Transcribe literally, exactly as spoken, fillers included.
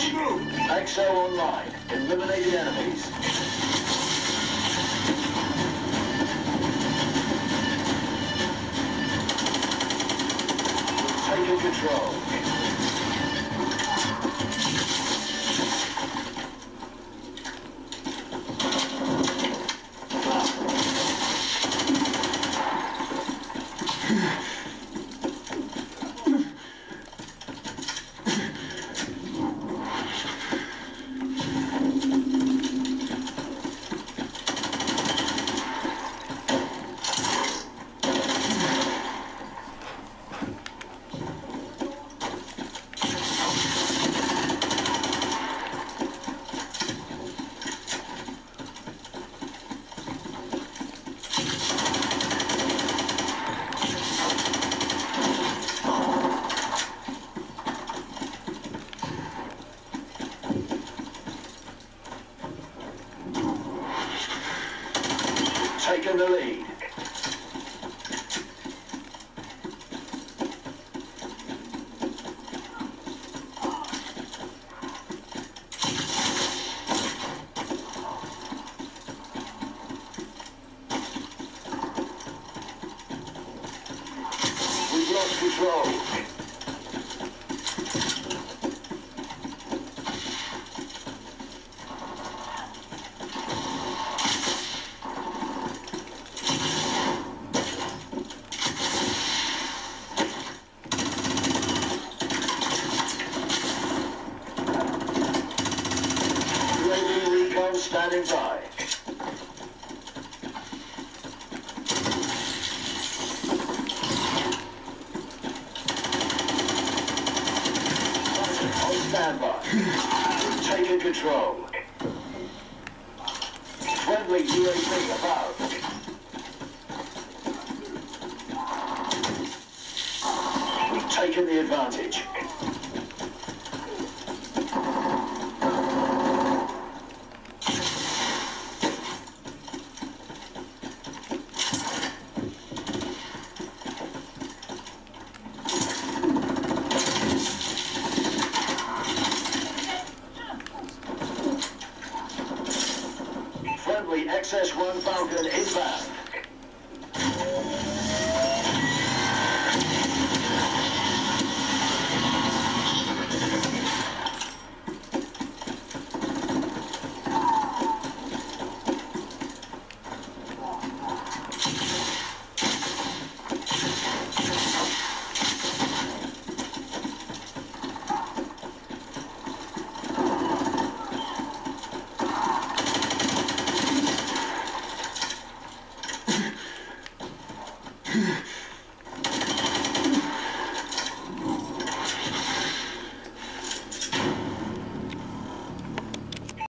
Axel online. Eliminate the enemies. Taking control. Taking the lead. We've lost control. Standing by. On standby. Taking control. Friendly U A V above. We've taken the advantage. Friendly X S one Falcon inbound. Yeah.